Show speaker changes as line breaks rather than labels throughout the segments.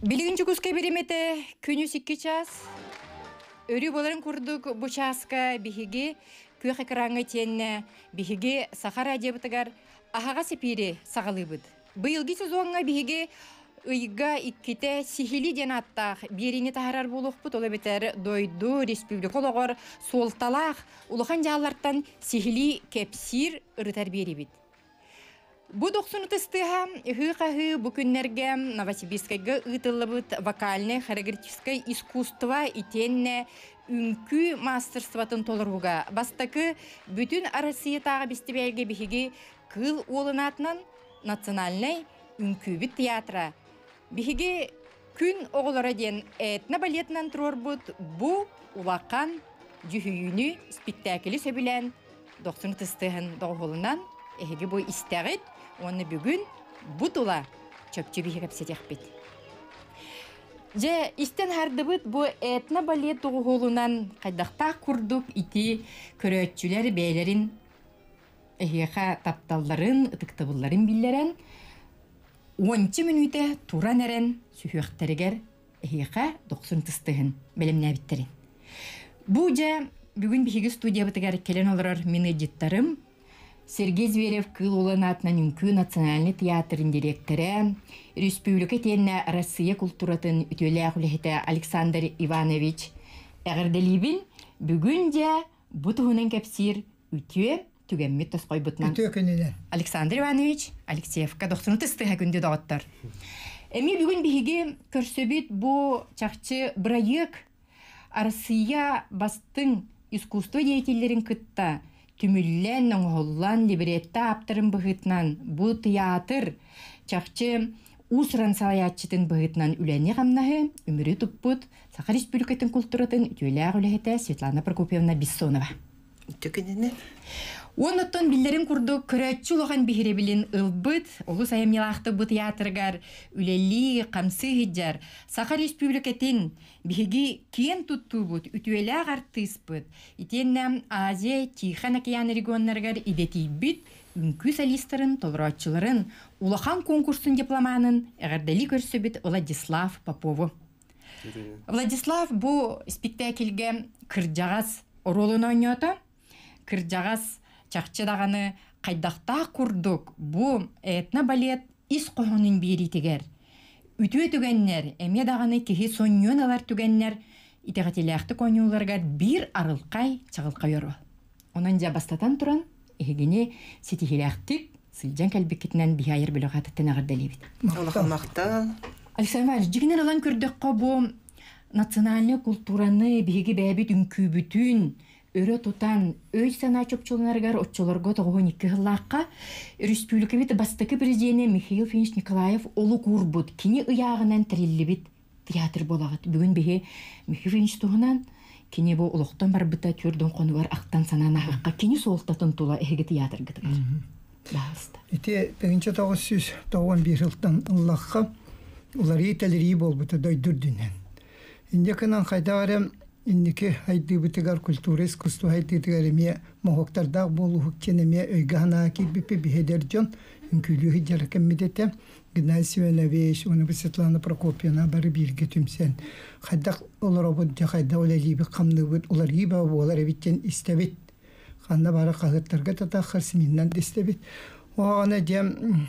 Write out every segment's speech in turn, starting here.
Билигинчи куска беремете күнү 2 час. Өрү боларын курдук бу часка биһиги күйөх экраңы тиенне биһиги Сахара дебитигар ахага сепири сагалыбыт. Быйылги сезонга биһиги ыйга икките сихили денаттах берини тахарар болуқпут ола бетер дойду республикологор солталах улахан жаллартан сихили кепсир ырытар берибит. Бу 90-тыстыга хы-хы бу күннерге Новосибирскайга ытылыбыт вокальный хореографическое искусство итенне үнкү мастерстватын толыруга. Бастакы бүтүн Россиятага бестебелге биһиги кыл олынатынан национальный үнкүбит театра. Биһиги күн оголора ден этна балетнан турорбут бу улакан жүхүйүнү спектакли сөбүлен 90-тыстыгын доголунан эһиги бу истегит. Оны бүгін бұтыла чөпчі бейі кәпсетек бет. Же, истен хардыбыт бұ этна балет оғылынан қайдақта күрдік ити көрөтчілер бәйлерін әйеға тапталларын, ұтықтыбыларын білдерін 10 минуте туран әрін сүйіқтәрігер әйеға 90-тыстығын бәлеміне біттерін. Бұ же, бүгін бейгі студия бұтығар келен олырар мені життарым, Сергей Зверев кыл уланатынан үнкү национальный театрын директоры, республика тенне Россия культуратын үтөлі құлехеті Александр Иванович әғірделейбін бүгін де бұтығынан кәпсір үтө түгеммет тосқой бұтынан. Александр Иванович Алексеевка 90-тыстыға күнде дағыттар. Әме бүгін бігі көрсөбет бұ чақчы бірайық Россия бастың искусство деятелерін күтті Түмүллен, оңғоллан, либретта аптырын бұғытнан, бұл театр чақчы ұсыран салаятчытын бұғытнан үләне қамнағы, өмірі тұппұт, Саха Республикатын культуратын үтөлі ағылығыты Светлана Прокопьевна Бессонова.
Түкінені?
Оныттан білдерін күрді көрәтчі олған бігіре білін ұлбыт, олы сайым елақты бұ театргар, үлелі, қамсы ғыджар, Саха Республикатын биһиги кен туттуу бут үтүэлээх артыспыт итеннэм Азия Тихон океаны регионнаргар идетийбит үнкү солисттарын толураатчыларын улахан конкурсын дипломанын эгердели көрсөбүт Владислав Попову. Владислав бу спектакльге кыржагас ролун ойното. Кыржагас чакчыдаганы кайдакта курдук. Бу этна балет ис койгонун бииритигер. Үтүө түгеннер, эме дағаны кихи соньон алар түгеннер, итегателяқты конюларга бир арылқай чағылқай ору. Онан жа бастатан туран, егіне сетихиляқтик сылжан кәлбекетінен бихайыр біліғатыттен ағырдалебет.
Мақтал.
Александр Иванович, жігінен алан көрдіққа бұл национальный культураны биһиги бәбит үнкүбүтүн өрө тутан өй сана чөпчөлнәргәр отчолорго 12 хыллакка республика бит бастакы президенты Михаил Финч Николаев олу курбут кини ыягынан триллибит театр болагыт. Бүгүн бихи Михаил Финч тугунан кини бу улуктан бар бита төрдөн конугар актан сананагакка кини солтатын тула эге театр гытыгар. Баста.
Ите 1991 жылдан Аллахка улар ителери болбута дойдурдунан. Инде канан кайдагара Индики хайди битигар культура искусство хайди тигареме мохоктарда болу хукченеме өйгана кибипи бихедерджон үнкүлү хиджар кеммедете Гнасиевич уны Светлана Прокопьевна бары бирге түмсен хайдак олар обут жахайда олалиби камныбыт олар иба олар эбиттен истебит ханда бары кагыттарга татахар семиннан истебит оона дем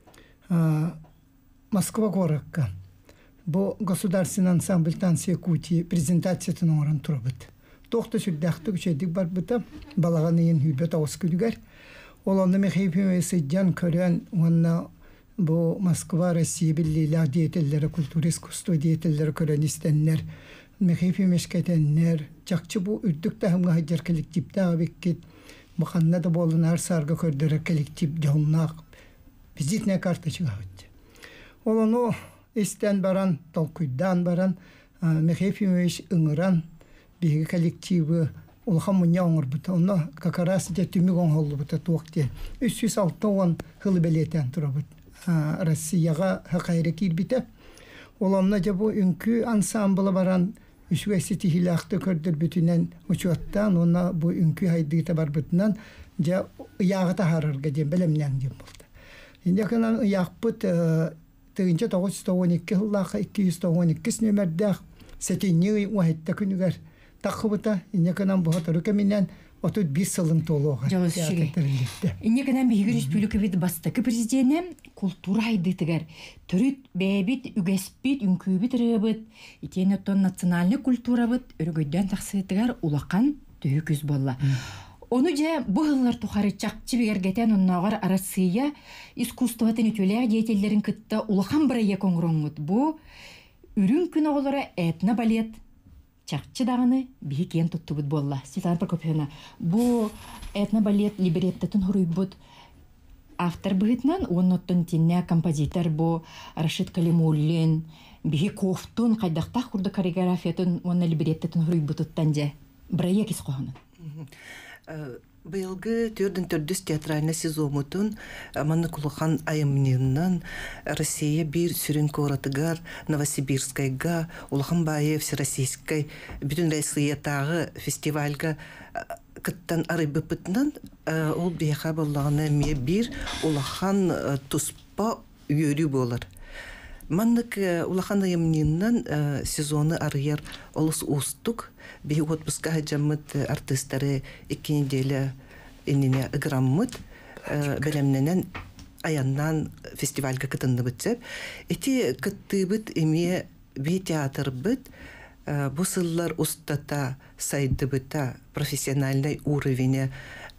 Москва горакка Бу государственный ансамбль танца Якутии презентациясын орын турбыт. Тоқты сүрдәқті күшедік бар бұта, балаған ең хүлбет ауыз күлігер. Ол онды мехейпемесі жан көрен, онна бу Москва, Россия біллейлі диетелері, культура искусство диетелері көрен істенлер, мехейпемеш кетенлер, жақчы бу үрдік тағымға хаджар коллективті ағабеккет, бұқанна да болын арсарға көрдері коллектив жауынақ, визитная карточка өтті. Ол оны Истен баран, толкуйдан баран, Мехефимович ыңыран, биги коллективы улхан мұня оңыр бұта. Оны какарасы де түмік оңғолы бұта туақте. 306 хылы белетен тұра бұт. Россияға хақайры кир біті. Оламна же бұ үнкі ансамблы баран, үшуәсі тихилақты көрдір бүтінен ұчуаттан, оны бұ үнкі хайдығыта бар бұтынан, же ұяғы тахарырға дем, білімнен дем болды. Енді қынан ұяқ бұт тыгынча 912 хыллаха 212 нөмердах сетинни уайтта күнүгөр тахыбыта инеканан бухатыры кеминен отут 5 сылын толуга.
Инеканан биһиги республика бит бастакы президенти культура хайдытыгар төрүт бэбит үгэспит үңкүбит рыбыт итенеттон национальный культура бит өргөйдөн таксытыгар улакан түйүкүз болла. Onu же быһыллар тухары чакчы бергетен оннагар Россия искусстватын үтүләр диетелләрен кытта улахан бирәгә коңроңгут. Бу үрүн күн оголора этна балет чакчы дагыны биһикен туттубут болла. Светлана Прокопьевна, бу этна балет либреттатын хуруйбут автор быһытнан онноттон тинне композитор бу Рашид Калимуллин биһи кофтун кайдактах курда хореографиятын онна либреттатын хуруйбуттан же бирәгә кис коханы.
Быйылгы төрдүс театральный сезонутун Манны Кулахан айымнынан Россия бир сүрін коратыгар Новосибирскайга Улахан Баев Всероссийской бүтүн Россиятагы фестивальга кыттан арыбыпытынан ол бияха боллагына ме бир Улахан туспа үйөрү болар. Маннык Улахан айымнынан сезоны арыяр олус устук бии отпуска хаджаммыт артисттары 2 неделя иннине ыграммыт белемненен аяннан фестивальга кытынны бытсеп. Эти кыттыбыт эме би театр быт бу сыллар устата сайдыбыта профессиональный уровене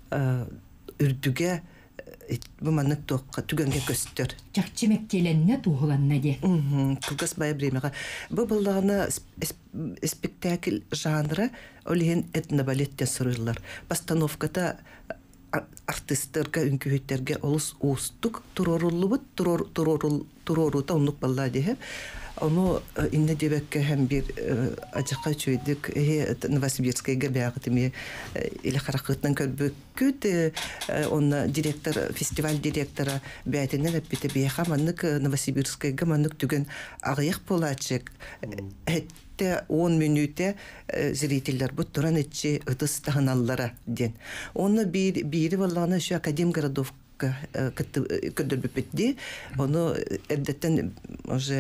үрдүге бу маннык тоққа түгенге көстөр.
Чакчы мектеленне туғыланна де.
Кылгас бай времяга. Бу буллагына спектакль жанры олен этнобалеттен сырылар. Постановката артистерге, үңкүһүттерге олус устук туроруллубут, турорута оннук балла дехе. Ону инне дебекке һәм бир ажакка чөйдүк Новосибирскайга бягытыме иле харакытын көрбөккүт онна директор фестиваль директора бәйтенен бите бияха маннык Новосибирскайга маннык түген агыяк болачык хәтта 10 минутта зрительләр бу туран этчи ытыс таханаллара ден. Оны бири балланы шу академ городов көдөрбүппетди ону эддеттен уже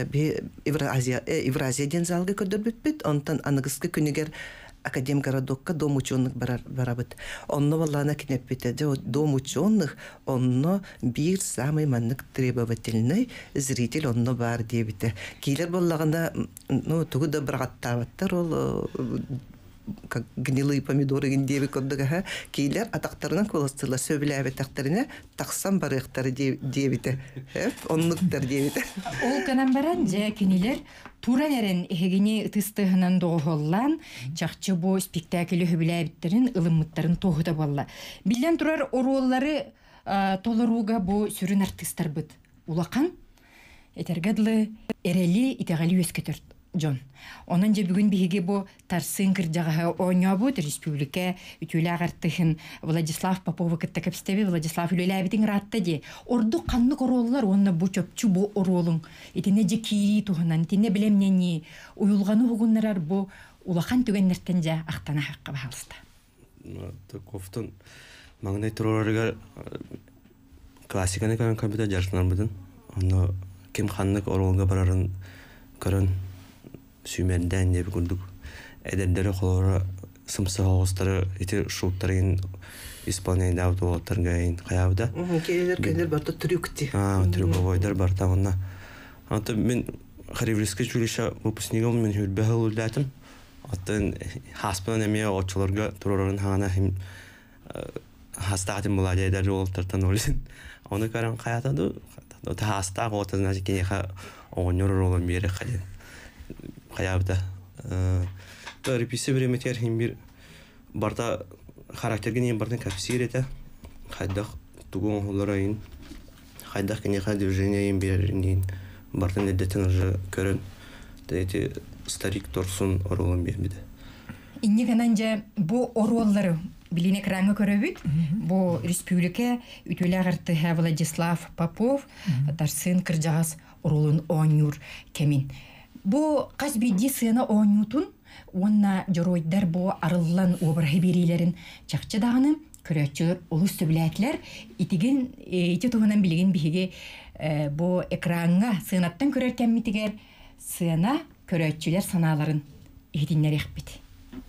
Евразия ден залга көдөрбүппет онтан аныгыскы күнүгер академ городокка дом ученых барабыт онно баллана кинеппете дом ученых онно бир самый маннык требовательный зритель онно бар дебите килер баллаганда ну тугу да брагаттабаттар ол как гнилые помидоры гендеби коддага килер атактарынан колостылар сөбүләбе тактарына таксам барыктары дебите оннуктар дебите
Ол канан баран же кинилер тура нерен эгини тыстыгынан доголлан чакчы бу спектакль хөбүләбиттерин ылыммыттарын тогута болла. Билен турар ороллары толоруга бу сүрүн артисттар бит. Улакан этергедлы эрели итегали өскөтөр Джон. Онан же бүгүн биһиги бу тарсын кыржагаһы оñобут республика үтүлэ агартыхын Владислав Попова кыттакапстеби Владислав үлеләбитин ратта ди. Орду канны короллар онна бу чөпчү бу оролун итине же кири туһунан тине билемнени уюлганы хугуннарар бу улахан түгеннертен же актана хакка баалыста.
Кофтон маңдай турорга классиканы компьютер жарыштан бутун. Оны ким ханнык оролга барарын көрөн сүйменден деп күндүк. Эдендері қолары сымсы хоғыстары, еті шуттарын исполнение аутоволтаргайын қаяуда.
Келер барда трюкти.
Трюковойдар барда онна. Аты мен Харивлиске жүліша выпускнигім мен хүрбәғыл үлдәтім. Атын хаспынан әме отчыларға тұрорарын хағана хастағатым бұлады әдәрі олтартан олсын. Оны көрін қаятады. Хастағы отызына жекенеға оңыр олын бері қаден. Қаябда. Реписи время терхин бир барда характерге не бардын капсир эте. Хайдах тугун холорайын. Хайдах кенеха движение бирин бардын эдетен уже көрөн. Эти старик торсун оролун бербиде.
Инне кананжа бу ороллары билине краңы көрөбүт. Бу республика үтүлө агартыга Владислав Попов тарсын кыржагас оролун оñур кемин. Бу казбиди сына оñутун онна жоройдар бу арыллан обырхы берилерин чакчы даганы көрөтчүлөр улус сөбүләтләр итиген ити туһунан билеген биһиге бу экранга сыйнаттан көрөркән митигер сыйна көрөтчүлөр санааларын идиннер ихбит.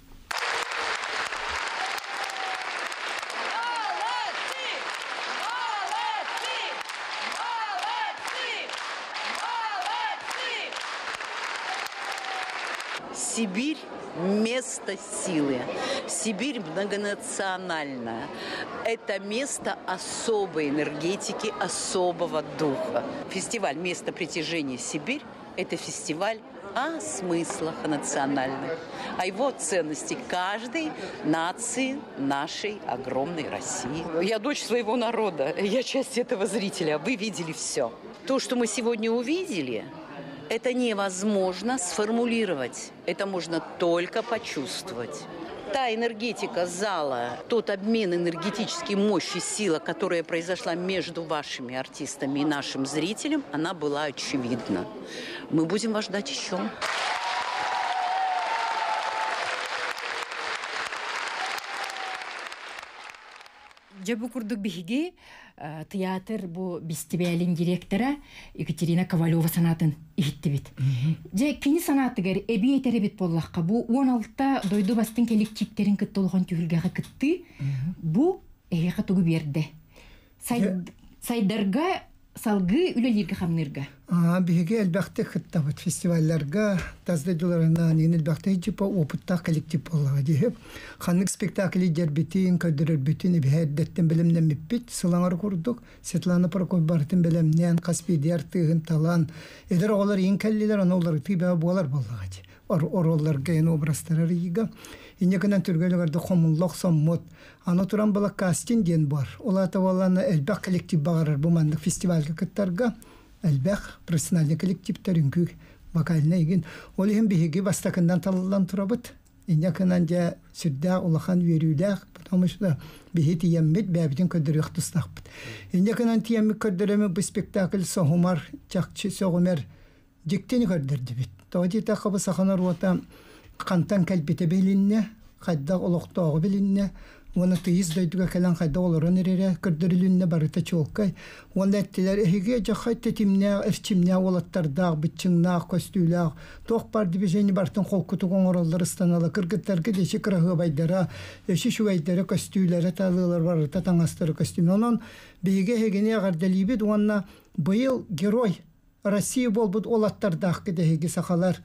Сибирь – место силы. Сибирь многонациональная. Это место особой энергетики, особого духа. Фестиваль «Место притяжения Сибирь» – это фестиваль о смыслах национальных, о его ценности каждой нации нашей огромной России. Я дочь своего народа, я часть этого зрителя. Вы видели все. То, что мы сегодня увидели – это невозможно сформулировать. Это можно только почувствовать. Та энергетика зала, тот обмен энергетической мощи, сила, которая произошла между вашими артистами и нашим зрителем, она была очевидна. Мы будем вас ждать еще.
Жабу курдук биһиги театр бу фестивалин директора Екатерина Ковалева санатын ихиттибит. Же кини санатыгер эби этеребит боллакка бу 16-та дойду бастын коллективтерин кыттылган түгүлгага кытты. Бу эге тугу берди. Сайдарга салгы үлелерге хамнырга.
Биһиге элбәхте кыттабыт фестивальләргә таздыдыларына нин элбәхте җипа опытта коллектив булга дип. Ханнык спектакли дербитин кадер битин биһәддәттен белемнән бит сылаңар курдук. Светлана Прокофьева бартын белемнән Каспийдер тыгын талан. Эдер олар иң кәллеләр аналар тибә булар булга ди. Орлар ген образлары ига. Инекенән төргәләрдә хомуллык саммот. Аны туран бала кастинг ден бар. Олата баланы элбәх коллектив багырыр бу мандык фестивальгә кыттарга. Элбәх профессиональ коллективтәрен күк вокальны иген. Ол һәм биһиге бастакындан таллан турабыт. Инекенән дә сүддә улахан верүләх, потому что биһи тиеммит бәбидән кадәр яхтыстакбыт. Инекенән тиеммит кадәреме бу спектакль согымар, чакчы согымар диктени кадәрде бит. Тоди та хабы саханар вата кантан калбите белинне, хадда олоктогы белинне. Оны тыйыз дойдуга калан хайда олорон эрере көрдөрүлүнне барыта чолкай. Оны эттилер эһиге жахайты тимне, эрчимне олаттардаг, битчиңнак, көстүлак, тох бар дибежени бартын колкутугон ороллар станала кыргыттарга деши кырагы байдара, эши шуайдары көстүләре талылар барыта таңастыры костюм. Онон биге хегене агардалибит онна быйыл герой Россия болбут олаттардаг кедеги сахалар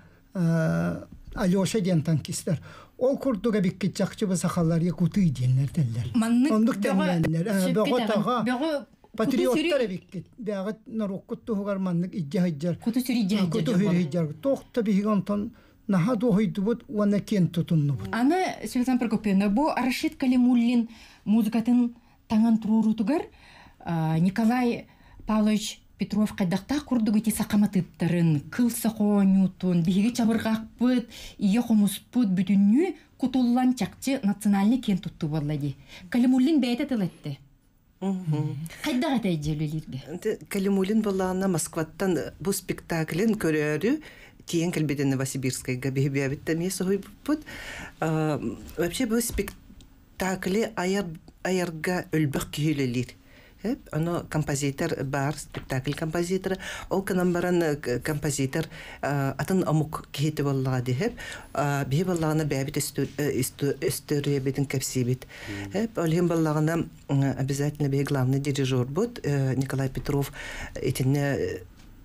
Алёша ден танкистер. Ол курдуга бикке чакчы басахалар якуты денлер деллер. Ондук денлер. Бага патриоттар бикке. Бага нароккутту хугар маннык иҗҗаһиҗар.
Куту сүриҗәһиҗар.
Куту сүриҗәһиҗар. Тохта бигантан наха дохойдубут вана кен тутуннубут.
Аны Светлана Прокопьевна бу Рашид Калимуллин музыкатын таңан турурутугар Николай Павлович Петров кайдакта курдугы сакаматыттарын, кылса коонютун, биһиге чабыргакпыт, ие хомуспут бүтүннү кутуллан чакчы национальный кен тутту боллади. Калимуллин бәйте тылетти. Кайдага тәҗелелерге.
Калимуллин боллана Москваттан бу спектаклен көрөрү тиен келбеден Новосибирскайга бебебитте месой бут. Вообще бу спектакли аярга өлбөк күйелелер. Оно композитор бар, спектакль композитор, ол канамбаран композитор атын амук кихите боллага дип, бие боллагына бәбит история битен кепсибит. Ол хем боллагына обязательно бие главный дирижер бут Николай Петров этине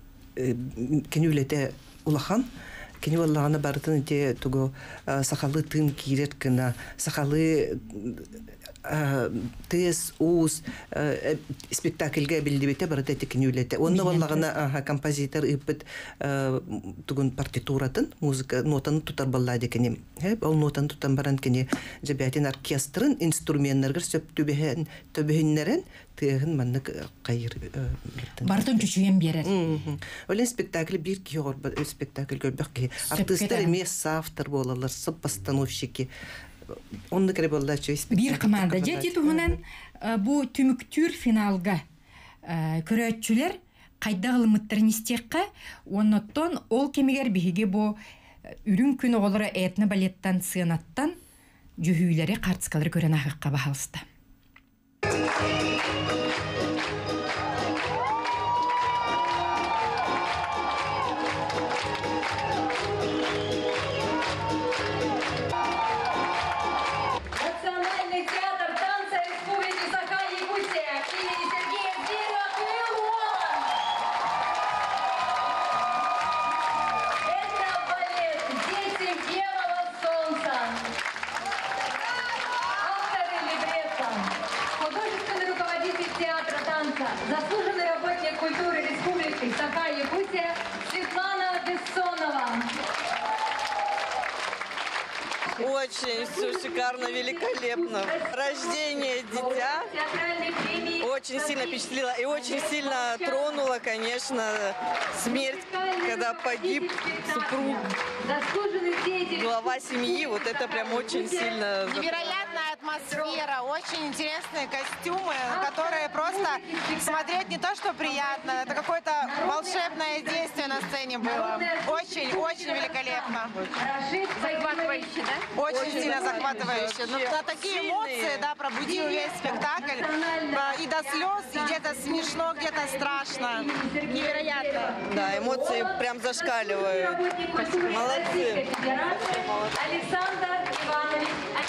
кенүлете улахан кени боллагына бартын те туго сахалы тын кирет кына сахалы тез уз спектакльге билдибете барыта текинүлете. Онда боллагына композитор иппет тугун партитуратын, музыка нотаны тутар баллады кени. Ол нотаны тутан баран кени жебятин оркестрын инструменттер сөп төбөһүннәрен тыгын маннык кайыр.
Бартын чүчүен берер.
Олен спектакль бир киор спектакль көрбөк. Артисттер эмес, автор болалар, постановщики. Онны кере болла чөйс.
Бир команда жети туһунан бу түмүктүр финалга көрөтчүлөр кайда кылмыттарын истекка оннотон ол кемигер биһиге бу үрүн күн оголора этно балеттан сыянаттан жүһүйлери картскалар көрөн ахыкка бахалста.
культуры Республики Саха-Якутия Светлана Бессонова.
Очень все шикарно, великолепно. Рождение дитя очень сильно впечатлило и очень сильно тронуло, конечно, смерть, когда погиб супруг, глава семьи. Вот это прям очень сильно...
Невероятная атмосфера, очень интересные костюмы, которые просто смотреть не то, что приятно, это какое-то волшебное действие на сцене было. Очень великолепно.
Захватывающе, да?
Очень сильно захватывающе. Но на такие эмоции, да, пробудил весь спектакль. И до слез, и где-то смешно, где-то страшно. Невероятно.
Да, эмоции прям зашкаливают. Молодцы.
Александр Иванович.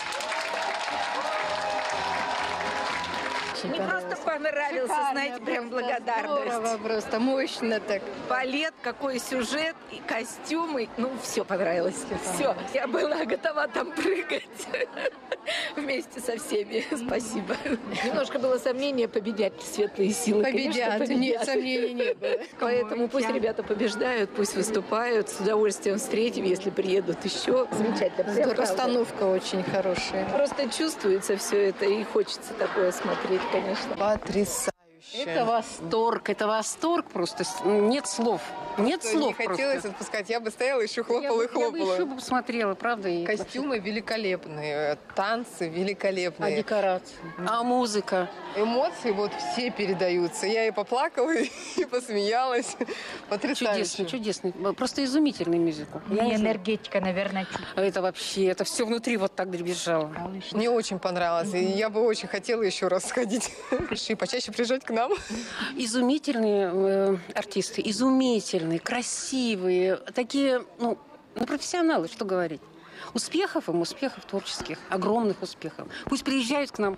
Мне просто понравился, знаете, прям благодарность.
Здорово, просто мощно так.
Балет, какой сюжет, и костюмы. Ну, все понравилось. Все. Я была готова там прыгать вместе со всеми. Спасибо. Немножко было сомнение, победят ли светлые силы.
Победят,
Конечно,
нет, сомнений не было.
Поэтому пусть ребята побеждают, пусть выступают. С удовольствием встретим, если приедут еще. Замечательно. Прям правда.
Постановка очень хорошая.
Просто чувствуется все это и хочется такое смотреть, конечно.
Потрясающе.
Это восторг просто. Нет слов. Нет слов
Не хотелось
просто.
отпускать. Я бы стояла, еще хлопала и
Я бы
хлопала.
еще бы посмотрела, правда? И
Костюмы великолепные, танцы великолепные.
А декорации? А музыка?
Эмоции вот все передаются. Я и поплакала, и посмеялась. Потрясающе.
Чудесный. Просто изумительный мюзикл.
Энергетика, наверное,
Это вообще, это все внутри вот так дребезжало.
Мне очень понравилось. И я бы очень хотела еще раз сходить. И почаще приезжать к нам.
Изумительные артисты, изумительные, красивые, такие, профессионалы, что говорить. Успехов им, успехов творческих, огромных успехов. Пусть приезжают к нам.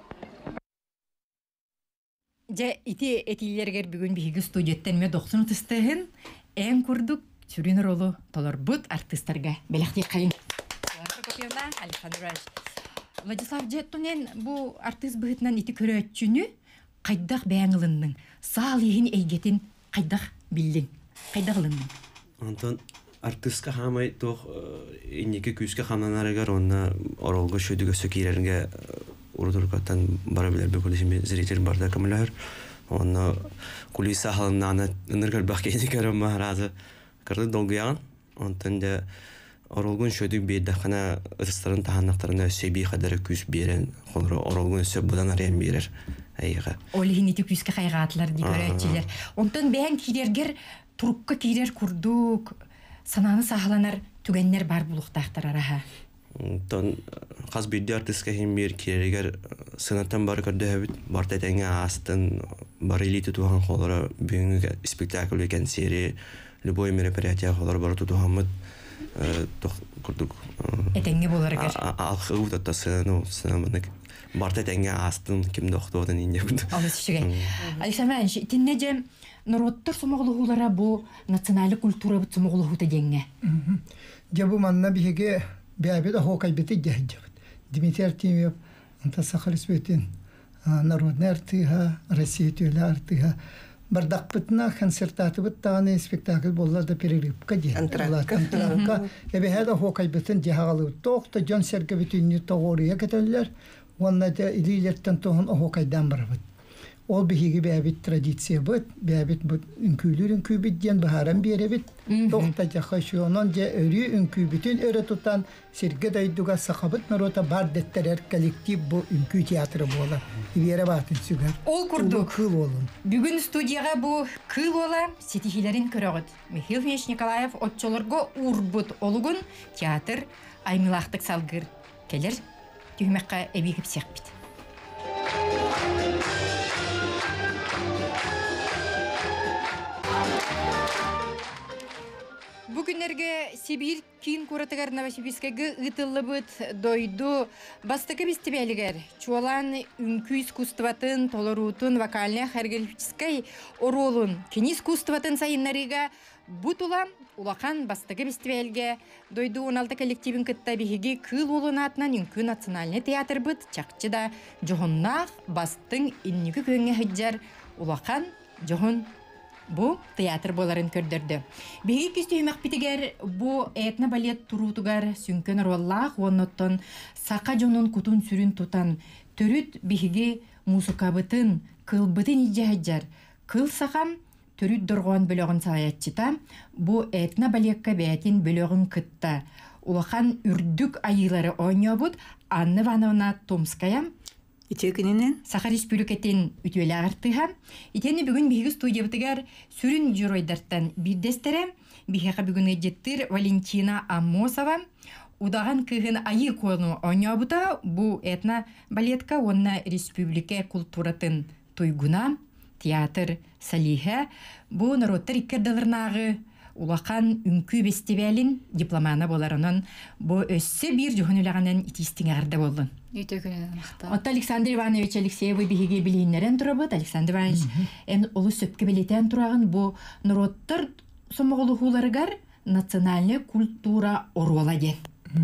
Жа ити этилергер бүгүн биһиги студияттен ме 90 тыстыгын эң курдук сүрүнөр олу толорбут артисттарга белехти кайын. Александр Иванович. Владислав Жеттунен бу артист быһытынан ити көрөтчүнү кайдах бэңылынның саал иһин эйгетин кайдах биллин. Кайдах ылынның.
Антон артистка хамай тох иннеке күскә хамнанарыгар онна оролго шөдүгө сөкирерге урдургатан бара билер бекөлешме зритель барда камлар. Онна кулиса халыннана ныргар бакени карама разы кырды долгыян. Онтан да оролгон шөдүк бейдә хана ырыстарын таханнактарына сөйби кадары күс берен холро оролгон сөп будан арыян берер. Айга.
Олиһин ити күскә кайгатлар ди көрөтчилер. Онтан бэң кирергер турукка кирер курдук сананы сахланар түгеннер бар булуктактар араха.
Тон хас бидди артистка хим бер кирергер сынаттан бар көрдөбүт барта теңе астын бар элите туган холора бүгүнкү спектакль экен серия любой мероприятие холор бар тутугамыт курдук.
Этеңге боларыгар.
Алхыут атасы сынамынык барта теңе астын ким доктодон инде бут.
Алысчыгай. Александр Иванович, тиннеже народтор сомоглухулара бу националдык культура бут сомоглухута деңге.
Жабу манна биһиге бәбе да хокай бите жаһҗабыт. Дмитрий Артемьев анта Сахалисветин народный артига, Россия төле артига. Бардак битна концертаты биттаны спектакль болла да перерывка ди. Антрака. Эбе да хокай битен жаһалып токта Жон Серге битинни тогория кетеллер. Онда да илилеттен тоһун хокайдан барбыт. Ол биһиги бәбит традиция бит, бәбит бу үнкүлүр үнкүбидден баһаран беребит. Токта жахашонон же өрү үнкүбитин өрө тутан Серге дайдуга сахабыт народа бар деттерер коллектив бу үнкү театры бола. Ивере батын сүгөр.
Ол курдук.
Кыл болун.
Бүгүн студияга бу кыл ола сетихилерин көрөгөт. Михаил Федорович Николаев отчолорго урбут олугун театр аймылактык салгыр келер түймөккө эбигип сякпит. Бүгүнерге Сибирь кийин куратыгар Новосибирскеге ытыллыбыт дойду бастыкы бистебелигер чуалан үнкү искусстватын толорутун вокальная хореографической оролун кини искусстватын сайыннарыга бутула улахан бастыгы бистебелге дойду 16 коллективин кытта биһиги кыл олунатынан үнкү национальный театр быт чакчыда жохоннах бастың инники көңе хыджар улахан жохон Бу театр боларын көрдөрдү. Биги күстүмәк битигер бу этно балет турутугар сүнкөн роллах онноттон сака жонун кутун сүрүн тутан төрүт биги музыкабытын кылбытын ижаһаджар кыл сахам төрүт доргон бөлөгөн салаятчыта бу этно балетка бәтин бөлөгөн кытта улахан үрдүк айылары ойнобут Анна Ивановна Томская
Итекинен
Саха Республикатын үтүөле артыха. Итени бүгүн биги студиябытыгар сүрүн журойдартан бирдестере бихеха бүгүн эжеттир Валентина Амосова удаган кыгын айы кону ойнобута бу этно балетка онна республика культуратын туйгуна театр Салиха бу народтар иккердаларнагы улахан үнкү фестивалин дипломана боларынан бу өссө бир жохонулаганан итистиңарда болдун. Отто Александр Иванович Алексеевы биһиги билиннерен турабыт. Александр Иванович эн олу сөпкө билетен турагын бу народтар сомоголухуларыгар национальный культура оруоладе.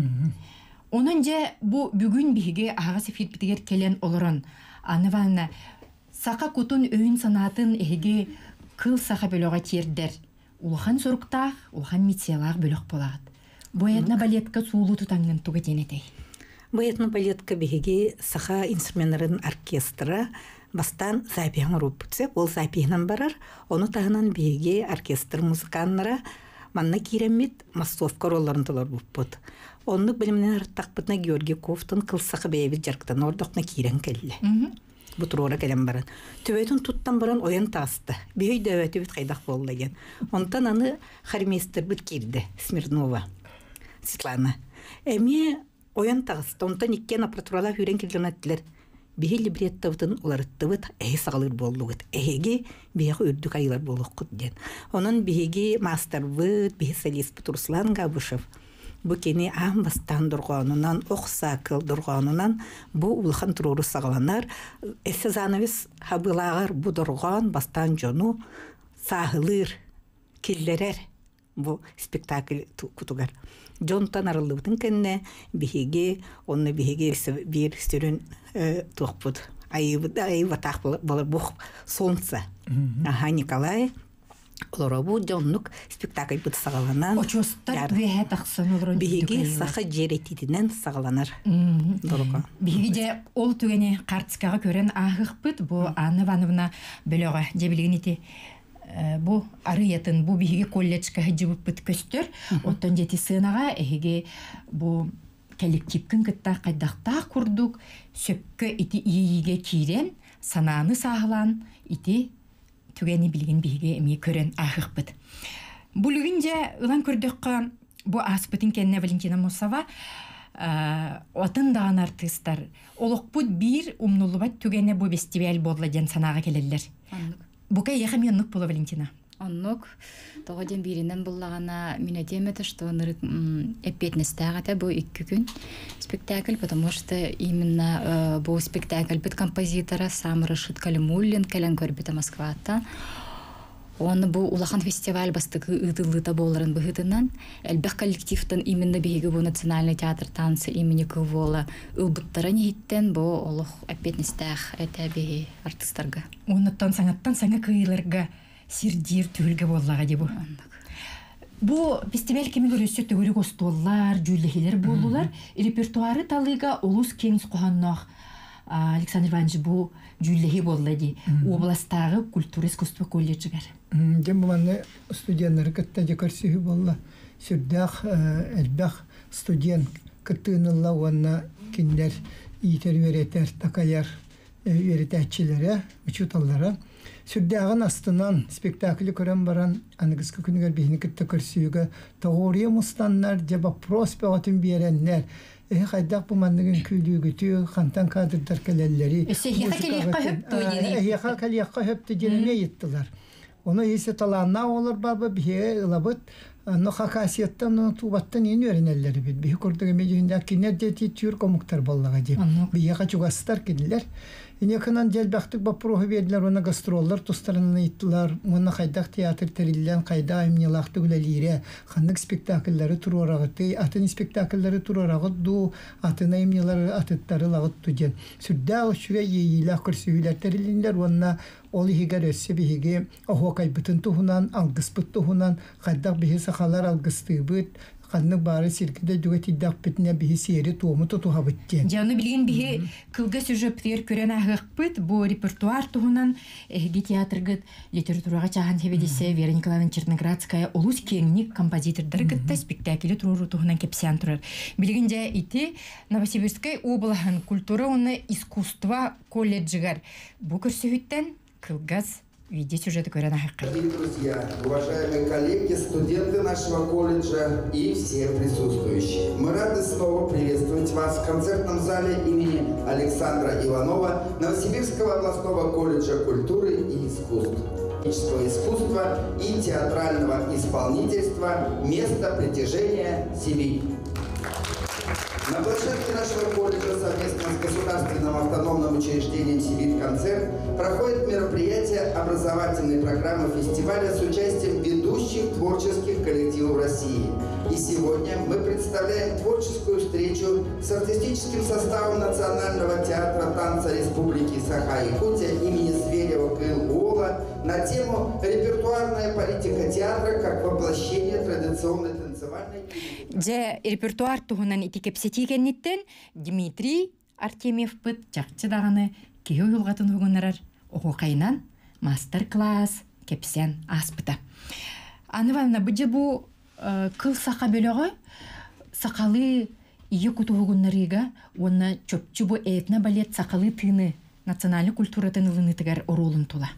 Онун же бу бүгүн биһиги ага сефир битигер келен олорон Анна Ивановна сака кутун өйүн санатын эһиги кыл сака бөлөгө тиердер. Улахан соруктаах, улахан митсиялаах бөлөк болагат. Бу этно балетка суулу тутангын туга денетей.
Бу этно балетка биһиги саха инструменттарын оркестра бастан запиһын руппутсе, ол запиһынан барар, оны тагынан биһиги оркестр музыканнара манна киремит массовка ролларын толор буппут. Оннук билимнен артакпытна Георгий Кофтон кылсакы бэйбит жарктан ордокна кирен келле. Бу турора келен баран. Төбөтүн туттан баран оян таасты. Биһи дөбөтү бит кайдак боллаган. Онтан аны хармейстер бит кирди, Смирнова. Светлана. Эми оян таасты. Онтан иккен аппаратуралар хүрен килденеттилер. Биһи либреттабытын уларыттыбыт эһи сагалыр боллугут. Эһиги биһи үрдүк айылар болуккут ден. Онун биһиги мастербыт, биһи солист Руслан Габышев. Бу кени амбастан дурганынан, оксакыл дурганынан бу улхан туруру сагаланар. Эсе занавес хабылагар бу дурган бастан жону сахылыр, киллерер бу спектакль кутугар. Жонтан арылыбытын кенне биһиги, онны биһиги бир сүрүн тухпут. Айватах болар бух солнце. Аха Николай Олоробу жоннук спектакль бут сагаланан.
Очостар веһе тахсын олорон.
Биһиги саха жеретитинен сагаланар. Дорога.
Биһиги же ол түгене картскага көрен ахыхпыт бу Анна Ивановна бөлөгө жебилигинити. Бу арыятын бу биһиги колледжга жыбыппыт көстөр. Оттон жети сынага эһиги бу коллективкин кытта кайдакта курдук сөпкө ити ийиге кирен сананы сагалан ити түгени билген биһиге эми көрен ахыхпыт. Бу лүгүнже ылан көрдөккө бу аспытын кенне Валентина Мусова атын даган артисттар олокпут бир умнулубат түгене бу фестиваль болладен санага келелер. Бука яхам яннык боло Валентина.
Оннук тогоден биринен буллагана минетемете что нырык эпетнестагата бу 2 күн спектакль, потому что именно бу спектакль бит композитора сам Рашид Калимуллин келен көрбүтө Москвата. Он бу улахан фестиваль бастыгы ыдылыта боларын быгытынан элбек коллективтен именно биги бу национальный театр танцы имени Кывола ылбыттара ниттен бу олох эпетнестаг этеби артисттарга.
Оннан саңаттан саңа кыйларга сирдир түлге боллага деп. Бу фестиваль кеме көрөсө төгөрү костоллар, жүллехилер болдулар. Репертуары талыга улус кеңс коханнак Александр Иванович бу жүллехи боллади. Областагы культура искусство колледжигер.
Дем буланы студенттер кытта декорсиһи болла. Сүрдах элбах студент кытынылла уанна киндер итер веретер такаяр веретәчиләре, учуталлары. Сүрдәгән астынан спектакль көрән баран аныгызкы күнегәр бихне кытта көрсүгә тагория мустаннар җаба проспектын берәннәр. Хайдак бу манныгын күлүгүтү хантан кадрдар келелләри. Яха калякка хөптө җенеме йеттилар. Оны есе таланна олар бабы бие лабыт Но хакасияттан но тубаттан ен өренеллер бит. Би көрдөгө межинде кинер дети түр комуктар боллага деп. Бия качугастар киллер. Инеканан желбактык бапроху бердилер, оны гастроллар тустарына иттилар. Муна кайдак театр терилен, кайда эмнелактык үлелире, хандык спектакльлары турарагыты, атын спектакльлары турарагыт ду, атына эмнелары атыттары лагыт туден. Сүрдә ошуя ийилак көрсүйләр терилендер, онна ол ихигер өссө биһиги охо кайбытын туһунан, алгыспыт туһунан, кайдак биһи сахалар алгыстыыбыт, канны бары сиркиде жүгө тиддак битне биһи сиери тууму тутуһабыттен.
Жаны билген биһи кылга сюжеттер көрөн агыкпыт, бу репертуар туһунан эги театргыт литературага чахан себедисе Вера Николаевна Черноградская улус кеңник композитордары кытта спектакли туруру туһунан кепсян турар. Билгенде ити Новосибирской облаһын культура оны искусство колледжигар бу көрсөһүттен кылгас виде сюжеты көрөн агыкка.
Друзья, уважаемые коллеги, студенты нашего колледжа и все присутствующие. Мы рады снова приветствовать вас в концертном зале имени Александра Иванова Новосибирского областного колледжа культуры и искусств. Искусства и театрального исполнительства «Место притяжения Сибирь». На площадке нашего колледжа совместно с Государственным автономным учреждением «Сибирь-концерт» проходит мероприятие образовательной программы фестиваля с участием ведущих творческих коллективов России. И сегодня мы представляем творческую встречу с артистическим составом Национального театра танца Республики Саха-Якутия имени Зверева К.Л. на тему «Репертуарная политика театра как воплощение традиционной танцевальной».
Же репертуар туһунан итикепсетигенниттен Дмитрий Артемьев пыт чакчы даганы кеһе уйулгатын хугунарар окуйкайнан мастер-класс кепсен аспыта. Анывална бу бу кыл сака бөлөгө сакалы ие кутугуннарыга онна чөпчү бу этно балет сакалы тыны национальный культура тынылыны тигер орулун тула.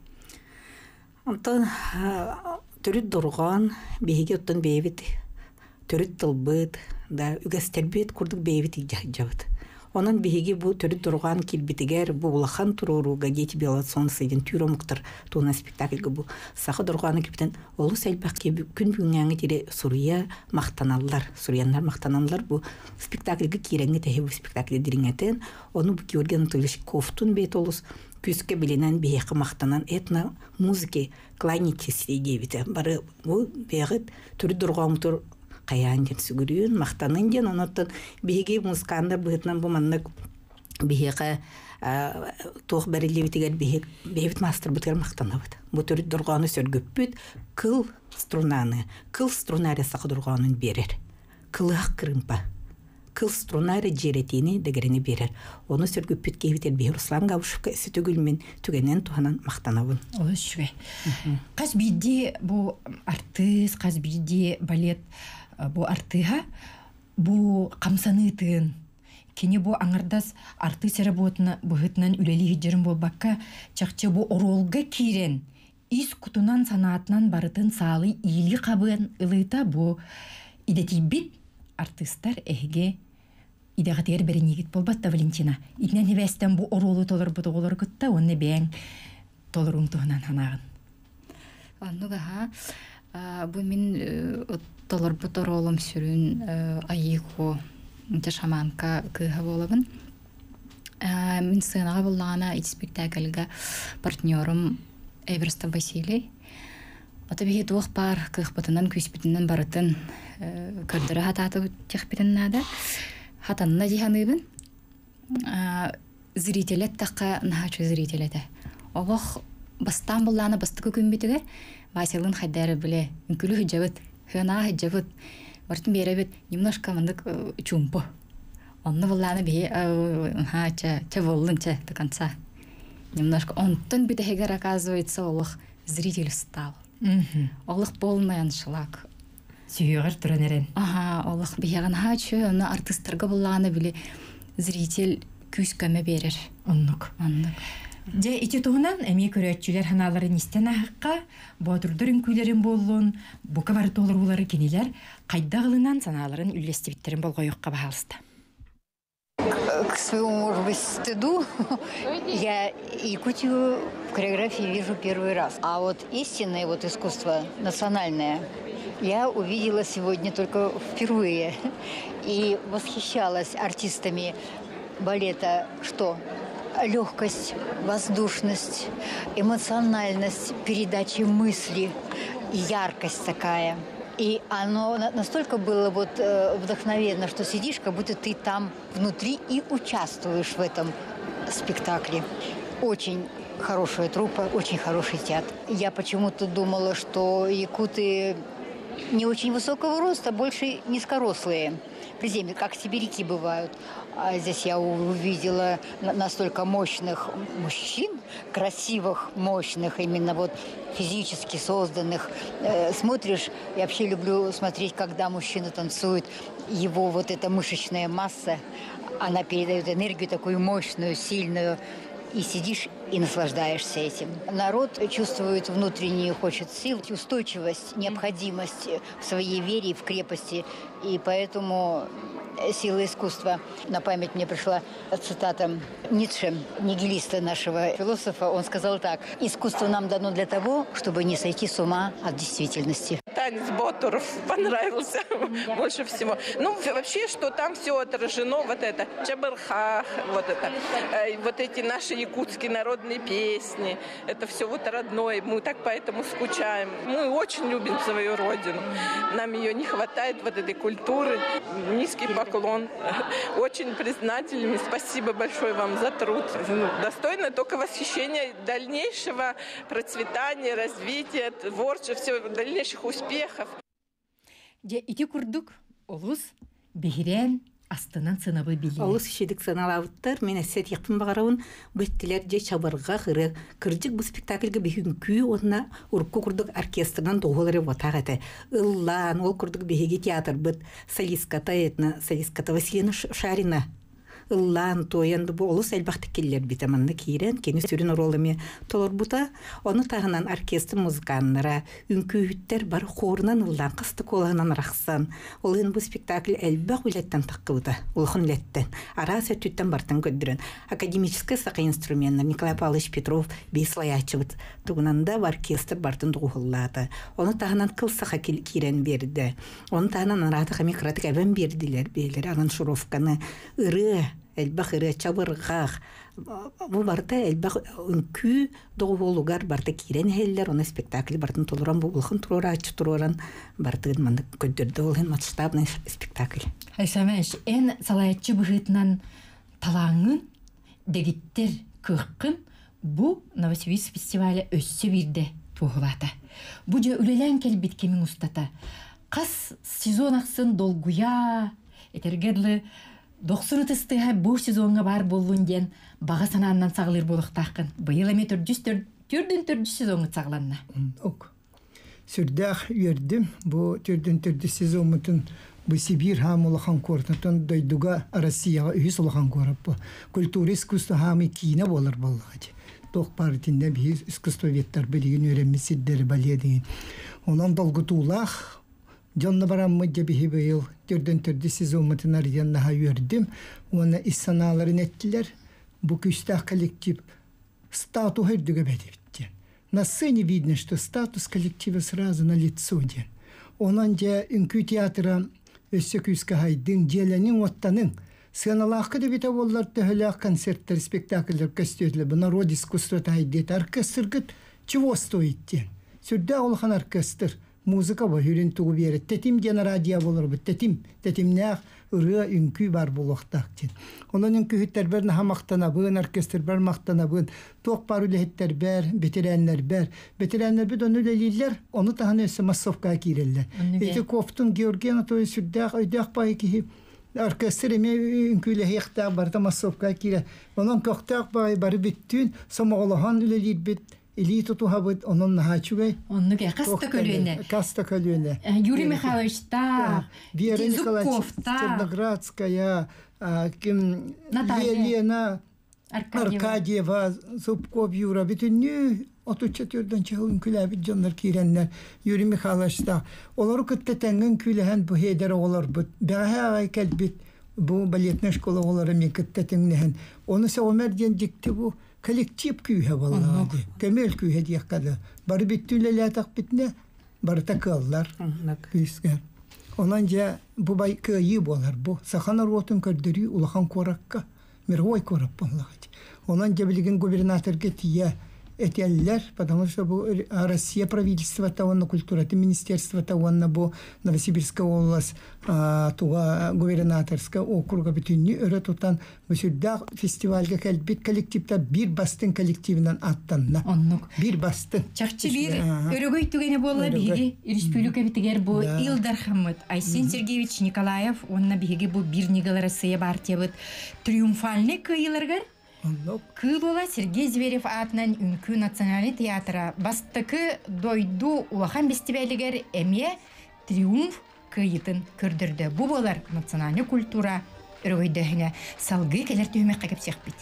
Антон төрүт дурган беги оттон бебит төрүт тылбыт да үгәстәрбет курдук бебит жабыт. Онан беги бу төрүт дурган килбитигер бу улахан туруру гагети беласон сыйдын түрөмуктар туна спектакльгө бу сахы дурганы киптен олу сәлбәкке күн бүгүнгәнгә тире Сурия мактаналлар, Сурияннар мактаналлар бу спектакльгө киреңге тәһе бу спектакль дириңәтен, оны бу Георгий Анатольевич Ковтун бет олус күскә биленән беяқы мақтанан этно музыки кланитеси дебите. Бары бу беяқыт түрі дұрған тұр қаян ден сүгірүйін, мақтанын ден, оныттын беяқы музыкандар бұғытнан бұл маннық беяқы тоқ бәрілі бітігер беяқыт мастер бұтығар мақтана бұд. Бұл түрі дұрғаны сөргіп бүд, кыл струнары сақы дұрғанын берер. Кылық кырымпа. Кыл струнары жеретini дегерини берер. Оны сөргіп бүт кейбітер бейір Руслан Габушевка әсі түгілмен түгенен туғанан мақтанауын.
Олы шве. Қаз бейде бұл артист, қаз бейде балет бұл артыға бұл қамсаныйтын. Кені бұл аңырдас артист работына бұғытынан үлелі хеджерін бұл баққа чақчы бұл оролға кейрен. Ис кутунан санатынан барытын салы иілі қабын ылыта бұл идети бит артисттар эге идегатер беренигит болбатта Валентина. Иднен хевестен бу оролу толор бутуголор кытта, онне бең толорун туһунан ханагын.
Аннуга бу мин толор буторолум сүрүн айыко шаманка кыха болабын. Мин сынага буллагана ит спектакльга партнерым Эверстов Василий. Ата бихи туох пар кыхпытынан күспитинен барытын көрдөрө хататы техпитиннада хатанна диханыбын зрителет такка нахачу зрителете. Олох бастан булланы бастыкы күнбитиге Василын хайдары биле үнкүлү хыжабыт, хына хыжабыт. Бартын беребит немножко мындык чумпо. Онны булланы бихи ча воллынча до конца. Немножко онтон битегер оказывается олох зритель стал. Олық болмайан шылак.
Сүйегір түренерен.
Олық бейгін хачу, оны артисттарға болағаны біле зритель күз көмі берер.
Оннық. Же ити туғынан әме көрәтчілер ханалары нестен аққа, бұадырдырын күйлерін болуын, бұқа бары толыр олары кенелер, қайда ғылынан саналарын үлесті біттерін болға yoqqa бағалысты.
К своему, может быть, стыду, я Якутию в хореографии вижу первый раз. А вот истинное вот искусство национальное я увидела сегодня только впервые. И восхищалась артистами балета, что легкость, воздушность, эмоциональность передачи мысли, яркость такая. И оно настолько было вот вдохновенно, что сидишь, как будто ты там внутри и участвуешь в этом спектакле. Очень хорошая труппа, очень хороший театр. Я почему-то думала, что якуты не очень высокого роста, больше низкорослые. Приземные, как сибиряки бывают. А здесь я увидела настолько мощных мужчин, красивых, мощных, именно вот физически созданных. Смотришь, я вообще люблю смотреть, когда мужчина танцует, его вот эта мышечная масса, она передает энергию такую мощную, сильную. И сидишь и наслаждаешься этим. Народ чувствует внутреннюю, хочет сил, устойчивость, необходимость в своей вере и в крепости. И поэтому сила искусства. На память мне пришла цитата Ницше, нигилиста нашего философа. Он сказал так: «Искусство нам дано для того, чтобы не сойти с ума от действительности».
Танец Ботуров понравился больше всего. Ну, вообще, что там все отражено, вот это Чабархах, вот эти наши якутские народные песни, это все вот родное, мы так поэтому скучаем. Мы очень любим свою родину, нам ее не хватает, вот этой культуры. Низкий поклон, очень признательны, спасибо большое вам за труд. Достойно только восхищения, дальнейшего процветания, развития, творчества, всего, дальнейших успехов.
Ити курдук, олус, бигирен, астынан сынабы биле.
Олус шедик сыналавыттар, мен әсет яқтын бағарауын, бүттілер же чабырға қыры, кірдік бұл спектакльге бігін күй, онына ұрыққы күрдік оркестрынан доғылары ватақ әті. Ыллан, ол күрдік бігеге театр бұд, солистката Василина Шарина. Ыллан, тоянды бұл олыс әлбақты келлер бітаманны кейрен, кені сүрін оролыме толыр бұта, оны тағынан оркестр музыканлара, үнкүйіттер бар қорынан ыллан қысты қолығынан рақсан. Олын бұл спектакль әлбақ үлеттен таққы бұта, ұлғын үлеттен. Арасы түттен бартын көддірін. Академический сақы инструментер Николай Павлович Петров бейслаячы бұд. Тұғынанда оркестр бартын дұғыллады. Оны тағынан қыл сақа кейрен берді. Оны тағынан араты қамиқратық әбін берділер бейлер. Ағын Шуровканы ұры элбах ыры чабыргах бу барта элбах үнкү доголугар барта кирен хеллер оны спектакль бартын толуран бу улхын турора ачы туроран бартын манда көддөрдө ол масштабный спектакль.
Айсамеш эн салаятчы быгытынан талаңын дегиттер кыккын бу Новосибирск фестивале өссө бирде тугулата. Бу же үлелен келбит кемин устата. Кас сезон аксын долгуя этергерлы 90 тыстыға бұл сезонға бар болуын ден баға сананынан сағылыр болықтақын. Бұйыл әме түрдін сезонғы сағыланна.
Ок. Сүрдәқ үйердім. Бұл түрдін сезонғытын бұл Сибир хам олақан қортынтын дойдуға Россияға үйіс олақан қорып бұл. Культура искусство хамы кейіне болыр болғады. Тоқ партинде бір искусство веттар білген өремесіддері баледеген. Онан долгытулақ Джонна бараммы жабихи быйыл түрді сезонмытын арьяннаға үйердім. Оны иссаналарын еттілер. Бұл күстақ коллектив стату хүрдігі бәдепті. На сцене видно, что статус коллектива сразу на лицо ден. Онан же үнкі театра өссі күскі хайдың, желенің оттаның. Сыналақы да бета олар төхілі концерттер, спектакльдер, костюрлер. Бұна род искусство тайдет. Оркестргіт чего стоит ден? Сүрді олған оркестр. Музыка бар, хүрін туғы берет. Тетим дена радио болыр бұд. Тетимнәқ ұры үнкі бар болуқтақ ден. Onun үnkühüттер бәрін хамақтана бұн, оркестр бар мақтана бұн. Тоқ бар үлеттер бәр, бетерәнлер бәр. Бетерәнлер бұд оны өлелілер, оны тағын өсі массовқа керелілер. Эти кофтун Георгияна той сүрдәқ, өйдәқ бай кейі. Оркестр еме үнкүйлі хеқтақ барда массовқа кере. Onun көқтақ бай бары біттін, самағылыған үлелер біт. Или тут угабыт, он нахачугай.
Он нуге каста көлөне.
Каста көлөне.
Юрий Михайлович та,
Вера
Зубков та,
Черноградская, Елена Аркадьева, Зубков Юра. Bütün ne 34'den çağın külabit canlar kirenler. Юрий Михайлович та. Олар кытты тәңгін күләһән бу хейдер олар бут. Бәһә ай кәлбит. бу балетная школа олары мекетте теңнехен. Оны савамер ден дикти бу коллектив күйе баллады. Көмел күйе дияққады. Бары биттүлелі атақ бітіне, бары такаллар күйіскен. Онан жа бу бай күйі болар. Бу саханар отын көрдірі улахан коракка, мировой корап боллағады. Онан жа білген губернаторға тия этеллер, потому что бу Россия правительство таванна культура, министерство таванна бу Новосибирская область, туга губернаторская округа бүтүннү өрө тутан бүсүрдө фестивальга келбит коллективда бир бастын коллективинен аттанна. Бир бастын.
Чакчы бир өрөгөй түгене болла биги республика битигер бу Илдар Хаммат Айсен Сергеевич Николаев онна биги бу бир негалар Россия бар тебит триумфальный кыйларгар. Кылола Сергей Зверев атынан Үнкү национальный театра бастыкы дойду улахан фестивалигер эме триумф кыйытын көрдөрдө. Бу болар национальный культура өрөйдөһүнө салгы келер түймөккө кепсек бит.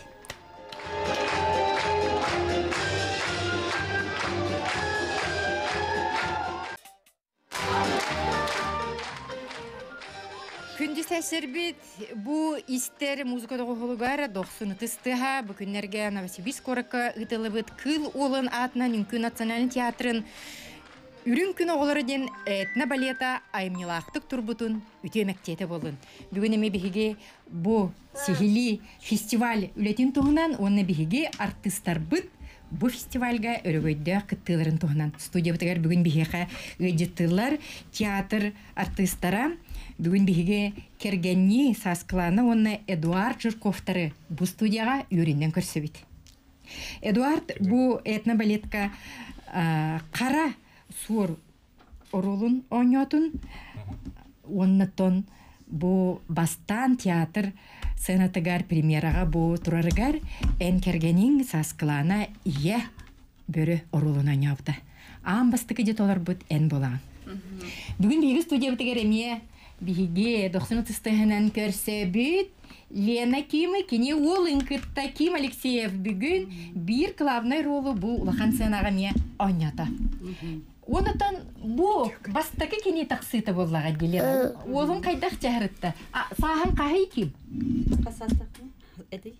Күндүс әсербит бу истер музыкадагы холугара 90-тыстыга бу күннәргә Новосибирск коракка ытылыбыт кыл улын атынан Үнкү национальный театрын үрүн күн оголары ден этна балета аймилактык турбутун үтөмектете болун. Бүгүн эме биһиге бу сихили фестиваль үлетин тугунан онны биһиге артисттар быт бу фестивальга өрөгөйдө кыттыларын тугунан студия битер бүгүн биһиге ыжыттылар театр артисттара. Бүгін биһиге кергенни саскланы онна Эдуард Жирковтары бу студияга үрүннен көрсөбүт. Эдуард бу этно балетка кара сур орулун ойнотун оннотон бу бастан театр сценатыгар премьерага бу турарыгар эн кергенин сасклана ие бөрө орулун ойнопта. Амбастыкы же толар бут эн болаган. Бүгүн биһиге студия битер эмие биһиге 90-тыстыгынан көрсөбүт Лена Кимы кини улын кытта Ким Алексеев бүгүн бир главный ролу бу улахан сценага ме ойната. Онотон бу бастакы кини таксыты боллага деле. Улын кайдак жарытта. Сахан кахый ким? Касастакны. Эди.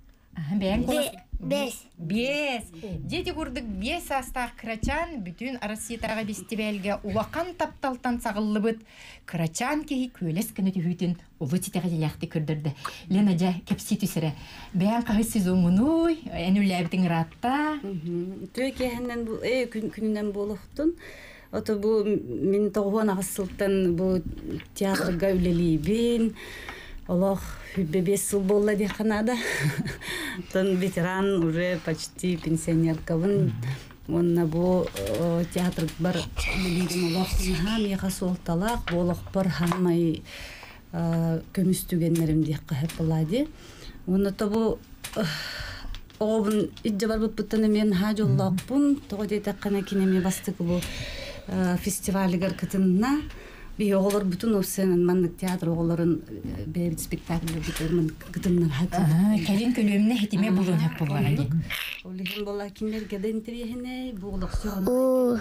Бес. Дети курдык 5 астак крачан бүтүн Россиятага фестивалга улакан тапталтан сагыллыбыт крачан ки күлес күнү түһүтүн улу титеге жакты көрдөрдү. Лена жа кепси түсере. Бәян кагы сезонуй энүләбитин ратта.
Төкеһеннән бу күнүнөн болохтун. Ото бу мен тогон агысылтан бу театрга үлелибин. Аллах бебес болла ди Канада. Тон ветеран уже почти пенсионерка. Он бу театр бар лидим Аллах хам яхасулталак болох бар хамай көмүстүгеннерим ди кахаплади. Он то бу обун иджабар буттан мен хажуллакпун. Тогоде такана кинеме бастык бу фестивалгар кытынна. Би оголор бүтүн осенен маннык театр оголорун бебит спектакль бүтермен кытымнан хаты.
Калин көлөмүнө хитиме булун хап болган.
Олихин болла кинерге дентрихине буглуксуун.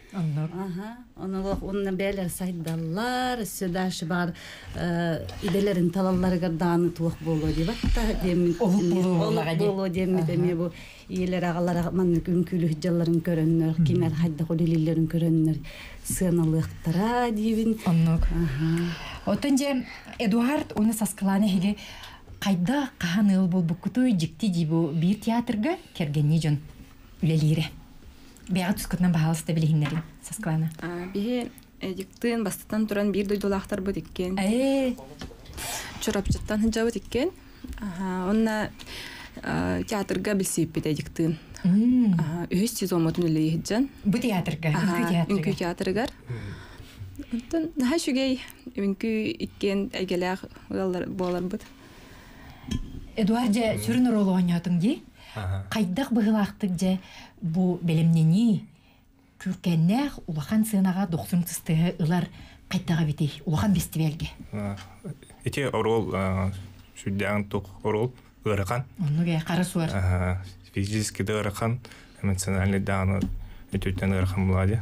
Онна бәлер сайдаллар, сөдәші бар иделерін талалларыға даны туық болу деп атта. Олық болу демі бұл иелер ағалар манны күнкүлі жалларын көріннер, кинер хайда қолелелерін көріннер, сыналықтара дейбін.
Отын же Эдуард оны сасқыланы хеге қайда қаған ыл бол бұққытой жікті дейбі бір театрға кергенне жон үлелері. Бәға түскітнен бағалысты білігіндерін сасқыланы.
Бе жіктін бастытан тұран бір дойдолақтар бұд еккен. Чорапчыттан хынжа бұд еккен. Онна театрға білсейіп беді жіктін. Үхіс сезон мұтын үлі ехіджан.
Бұ театрға?
Үнкі театрғар. Наға шүгей үнкі иккен әйгеләғ болар бұд.
Эдуард же сүрін ролу ойнатың де? Қайдақ бұғылақтық же бұ белемнені күркеннәқ улахан сынаға 90-тыстығы ұлар қайттаға бетей, улахан фестивальге.
Эти орол, сүрдяғын тоқ орол ұрықан.
Онуға қара суар.
Физически да ұрықан, эмоциональный дағыны өтөттен ұрықан болады.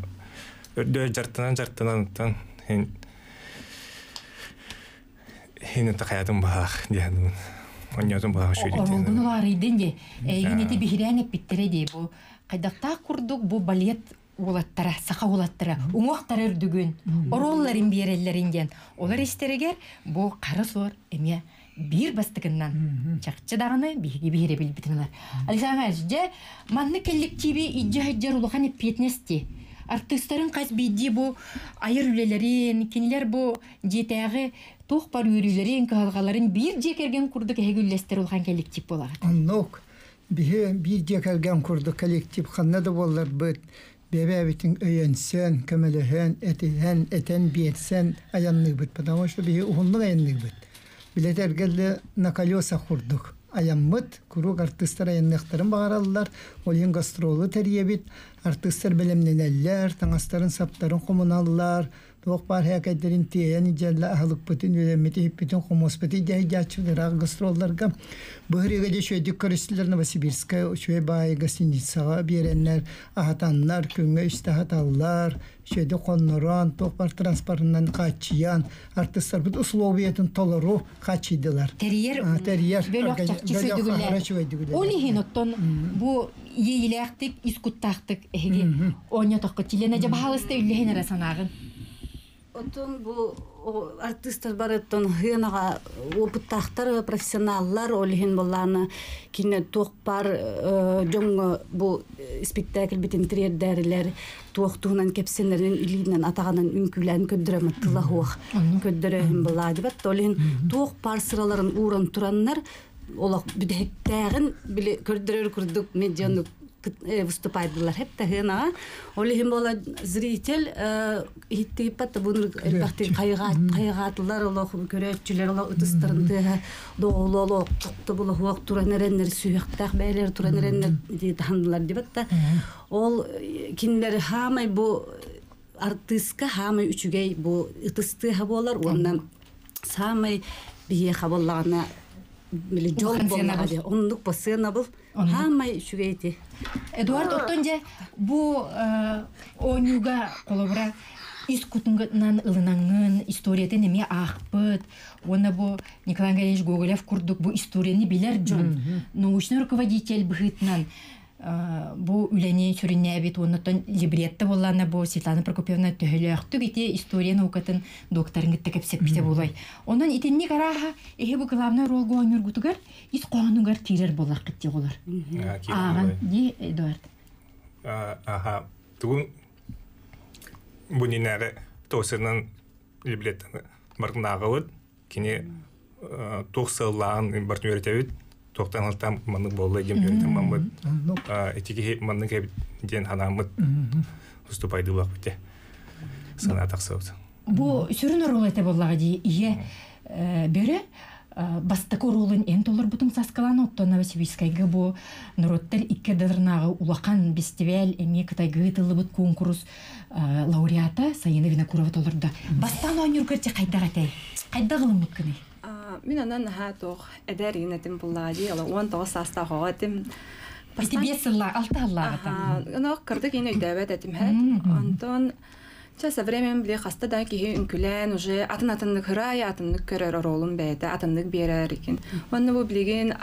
Өрді жартынан Хин та хаятым бах диян. Оньятым бах шүрит.
Оролдун оларыйден де. Генети бихиряне питтере де бу. Кайдакта курдук бу балет улаттара, саха улаттара, уңуактар өрдүгүн, оролларын береллеринген. Олар истерегер бу кары сор эме бир бастыгыннан чакчы дагыны биги бире билбитиңлар. Александр же манны коллективи иҗаһиджар улахан петнести. Артисттарын кайс биди бу айыр үлелерин, кинилер бу жетәгы тох бар үрүлерин, калгаларын бир жекерген курдук эгүллестер улахан коллектив болагат.
Аннок бир жекерген курдук коллектив ханна да болар бит. Бебебитин өйенсен, көмөлөһөн, этен биетсен аяннык бит, потому что бие ухунлук аяннык бит. Билетергелде на колеса курдук. Аяммыт, курук артисттар аянныктарын багараллар, олен гастролы терьебит, артисттар белемненеллер, таңастарын саптарын комуналлар, тоқ бар хакайдерин тиян ижалла ахылык бүтүн үлемити бүтүн комоспити жайжачылар гастролларга бөһреге де шөйдүк көрүстүлөр Новосибирская шөй бай гостиницага береннер, ахатаннар күнгө истахаталлар, шөйдү коннорон, тоқ бар транспортунан качыян, артисттар бут условиятын толору качыдылар.
Терьер Олихин оттон бу ейлектик, искуттактык эги оньотокко тилене жабахалысты үллехен арасанагын.
Отон бу артисттар бар оттон хыянага опыттактар, профессионаллар олихин болланы кине тоқ бар жоңго бу спектакль битин тирдерлер тоқтугунан кепсенерин илинен атаганын үнкүлөн көддөрөм тылахуак көддөрөм болла деп олихин тоқ бар сыраларын уран тураннар олақ бүдектәгін біле көрдірер күрдік медианы выступайдылар. Хеп тәгіна. Олихим бола зритель хиттейіп бәтті бұныр әлбәқті қайғатылар, олақ көрәтчілер, олақ ұтыстырынды доғылы, олақ құқты бұлы хуақ туран әренлер, сүйектәқ бәйлер туран әренлер дейді хандылар деп бәтті. Ол кинлер хамай бұ артистка хамай үчігей бұ ұтысты хаболар, оннан самай бие хаболлағына жол болады. Ондық басына бұл. Хамай шүгейті.
Эдуард Оттонже бұл ойнуға қолыбыра искутыңғытынан ылынаңын историятын еме ақпыт. Оны бұл Николай Андреевич Гоголев күрдік бұл историяны білер жон. Научный руководитель бұғытынан бұл үләне сүріне әбет. Онытын либретті болғаны бұл Светлана Прокопьевна төхілі ақтық ете история наукатын докторын гітті кәпсет біте болай. Онын итенне қараға әйе бұл главный ролғы ойныр күтігер ис қоғанығар тирер болақ кетте олар. Аған, де, Эдуард?
Аха, тұғын бұнын әрі тоғысырынан либреттіні барқынағылыд, кене тоқсылағын бартын өретәуід, тоқтан алтам манның болы егем өретім мамыд. Этеге манның кәбіт ден ханамыд ұступайды бұлақ біте. Сана тақсауды.
Бұ сүрін орол әті болаға дей, ие бөрі бастықы оролын ән толыр бұтын саскаланы оттон Новосибирскайғы бұ народтар икі дадырнағы улақан фестиваль әме кытай гытылы бұт конкурс лауреата Саина Винокурова толырды. Бастан ойныр көрте қайдағы әтәй? Қайдағылым мұткыны?
Мен анан хатох эдерин этим буллади, ала 19 саста хатим.
Бити бесылла, алталлага.
Ана кырдык ине өйдөбөт этим хат. Антон со временем бли хаста да ки үнкүлен уже атынатыннык хырай, атыннык көрөр ролун бейде, атыннык берер экен. Онны бу билген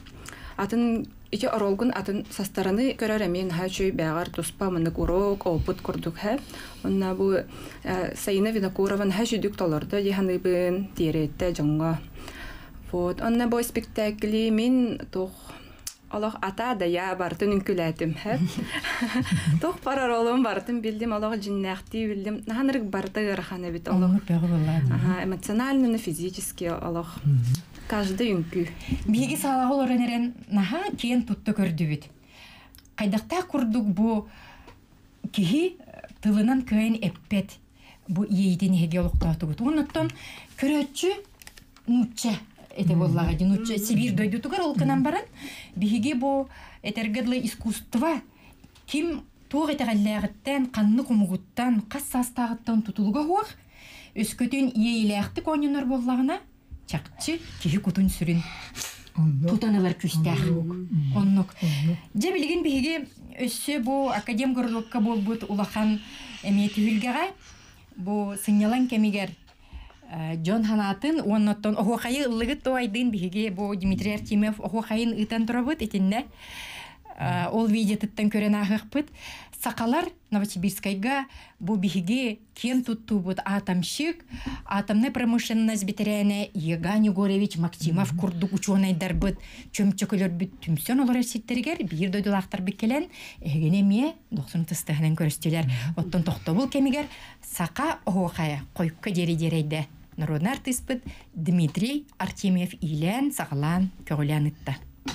атын ичи оролгун атын састараны көрөр эмен хачуй бягар туспа мынык урок опыт курдук хэ. Онна бу Саина Винокурован хачудук толорду диханыбын тиретте жоңго. Вот, онна бу спектакли мен тох Аллах ата да я бартын үнкүләтим хэ. Тох пара ролум бартын билдим, Аллах жиннахти билдим. Наханырык барты гараханы бит Аллах. Эмоционально, физически Аллах. Каждый үнкү.
Биги салага олоренерен наха кен тутты көрдүбүт. Кайдакта курдук бу кихи тылынан кыйын эппет бу ийдин хеге олуктатугут. Онуттан көрөтчү нучча эте боллага нучча Сибирь дойдутугар ол кынан баран. Биги бу этергедлы искусство ким туг этегаллягыттан канны кумугуттан кассастагыттан тутулуга хуак өскөтүн ийелектик ойнонор боллагына чакчы кихи кутун сүрүн тутаналар күстәх оннук же билген биги өссө бу академ горлукка болбут улахан эмети хүлгага бу сыңнялан кемигер Джон Ханатын оннотон охохайы ылыгыт тоайдын биге бу Дмитрий Артемьев охохайын ытан турабыт итинне. Ол видетиттен көрен ахыппыт. Сакалар Новосибирскайга бу биге кен туттубут атомщик, атомная промышленность битеряне Еган Егорович Максимов курдук ученый дарбыт, чөмчөкөлөр бүт түмсөн олар эсеттергер, бир дойдулақтар бекелен, эгене ме 90-тыстығынан көрістелер. Оттон тоқтобыл кемигер, сака оғықая қойыпқа дері-дерейді. Народный артист бит Дмитрий Артемьев илен сағылан көгілен ытты.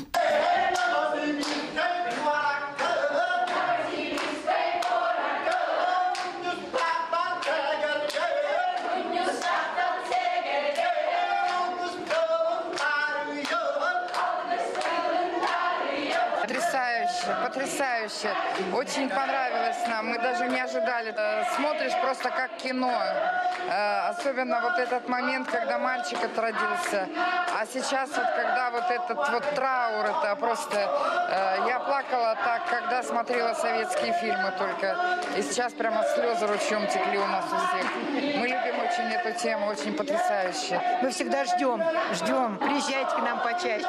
Потрясающе. Очень понравилось нам. Мы даже не ожидали. Смотришь просто как кино. Особенно вот этот момент, когда мальчик отродился. А сейчас вот когда вот этот вот траур, это просто... Я плакала так, когда смотрела советские фильмы только. И сейчас прямо слезы ручьем текли у нас у всех. Мы любим очень эту тему, очень потрясающе.
Мы всегда ждем. Приезжайте к нам почаще.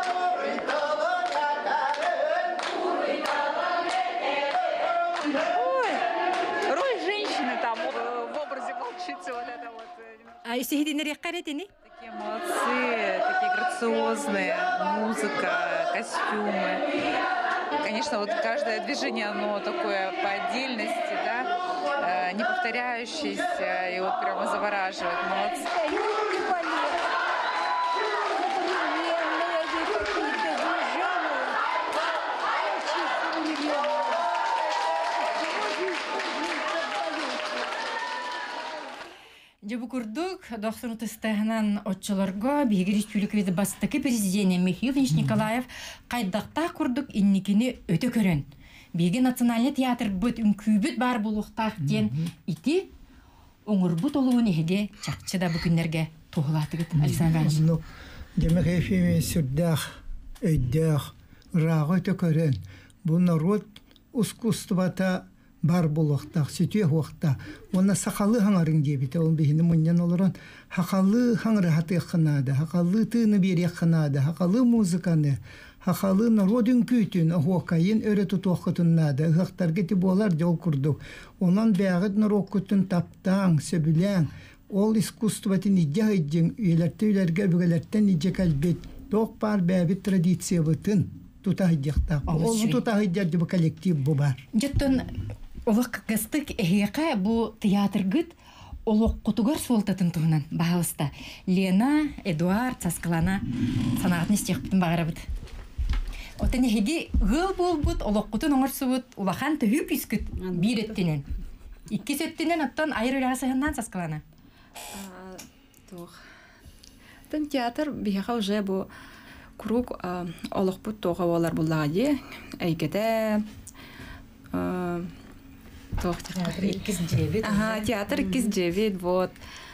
Роль женщины там в образе волчицы вот это вот.
А если
Такие молодцы, такие грациозные, музыка, костюмы. Конечно, вот каждое движение, оно такое по отдельности, да, не повторяющееся, и вот прямо завораживает. Молодцы.
Жабу курдук 90-тыстығынан отчыларға Биги Республикабезі бастықы президент Михаил Николаев қайдақта курдук инникini өте көрін. Биги национальный театр бұд үнкүйбіт бар болуқтақ ден ити оңырбұт олуын ехеде чақчы да бүкіндерге тоғылаты кет. Александр Иванович.
Демек ефеме сүрдақ, өйдақ, рағы өте көрін. Бұл народ искусствата бар болуқтақ, сүтуе уақта. Оны сақалы хаңарын дебіті, ол бейіні мұнен олырын. Хақалы хаңыры хаты қынады, хақалы тыны бері қынады, хақалы музыканы, хақалы народын күйтін, оғақайын өрі тұтуақытынады, ұғықтар кеті болар жол күрдік. Онан бәғыт народ күтін таптаң, сөбіләң, ол искусстватын идея үйден, үйлерті бүгелерттен иде кәлбет, тоқ бар бәбіт традиция бұтын тұтағыдектақ. Ол тұтағыдерді бұл коллектив бұл бар.
Жеттін олық қыстық әйеқа бұл театр ғыт олық құтығар солтатын тұғынан бағылысты. Лена, Эдуард, Сасқылана санағатын істеқпін бағыра бұд. Отын әйге ғыл бол бұд, олық құтын оңырсы бұд, ұлақан түхіп үскіт бір өттінен. Икки сөттінен оттан айыр өлағасығынан Сасқылана.
Тын театр бияға уже бұл круг олық бұд тоға олар бұллаға де, әйгеде театр 2-9, вот.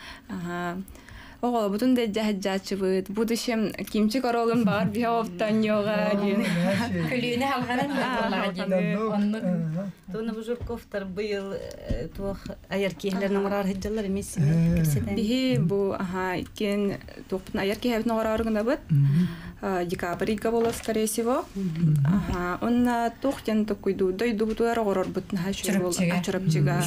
Оғыл бұтын да жахаджачы бұд. Будущем кимчик оролын бағар бия оптан йоға.
Күліне алғанын бұллаға.
Тоны Бужурковтар бұйыл туақ аяр кейлерінің орар хеджалар емес.
Бихи бұл кен туақпын аяр кейлерінің орар ғында бұд. Декабрьга было, скорее всего. Он тухтен такой дойду бутуэр орор бут на чурапчига.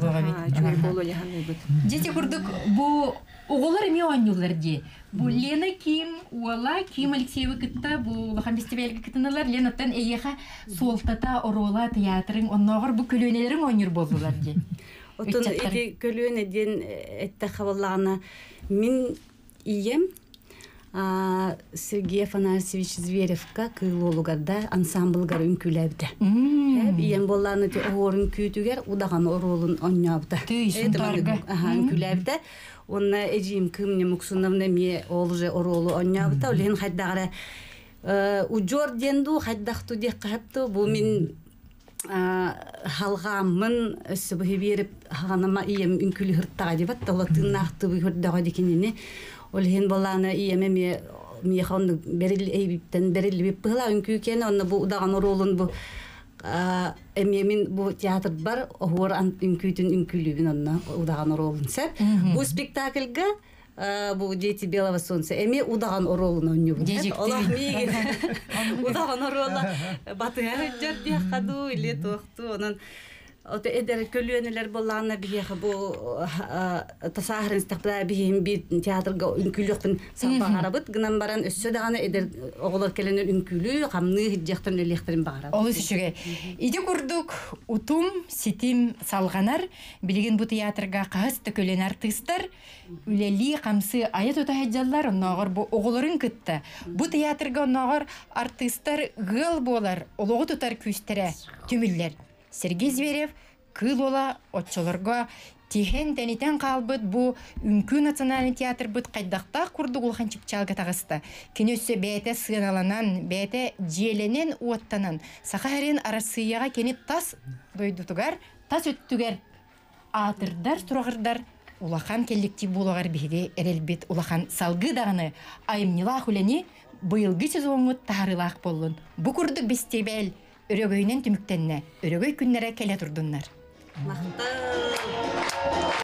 Дети курдук бу оголар эме оңнуулар де. Бу Лена Ким, Уала Ким Алексеева кытта бу лахан фестивальга кытыналар. Ленаттан эйеха солтата орола театрың онногор бу көлөнелерин оңнур болдулар де.
Отон эти көлөнеден этте хаваллана мин ием Сергей Афанасьевич Зверевка кыйлуулугарда ансамблгар үнкүләбде. Ием болланы те орын күйтүгер удаган оролун оннябда. Үнкүләбде. Онна эжим кымне муксуновна ме олже оролу оннябда. Олен хайдагара ужор денду хайдакту де капту бу мин халгамын сөбү берип ханыма ием үнкүлү хырттага дебат. Ола тыннакты бу хырдага декенене. Олхин боланы иеме михан берил эйбиптен берил бипла үнкүкен онна бу удаган оролун бу эмемин бу театр бар охор ан үнкүтүн үнкүлүбүн онна удаган оролун сеп бу спектакльга бу дети белого солнца. Эми удаган оролуна үннү бу. Олах ми удаган орола батыга жер хаду или тохту онан Ота эдер көлөнелер боллана бие бу тасахрын стапла бие бит театрга үнкүлөкпүн саббарабыт гынан баран өссө даганы эдер оголор келенер үнкүлү камны хиджактан электерин барабыт.
Олы сүшүгө. Иди курдук утум ситим салганар билген бу театрга касты көлөн артисттар үлели камсы аят ота хаджаллар ногор бу оголорун кытты. Бу театрга ногор артисттар гыл болар, ологу тутар күстере түмүллер. Сергей Зверев кыл ола отчолорго тихен тенитен калбыт бу үнкү национальный театр быт кайдакта курдук улхан чипчалга тагысты. Кенөссө бәйте сыналанан, бәйте желенен уаттанан, сахарин арасыяга кенет тас дойдутугар, тас өттүгер атырдар, сурагырдар, улахан коллектив булагар биге эрелбит улахан салгы даганы айымнила хулени быйылгы сезонго тарылак болдун. Бу курдук бестебел өрөгөйнен түмүктенне, өрөгөй күннере келе турдуннар.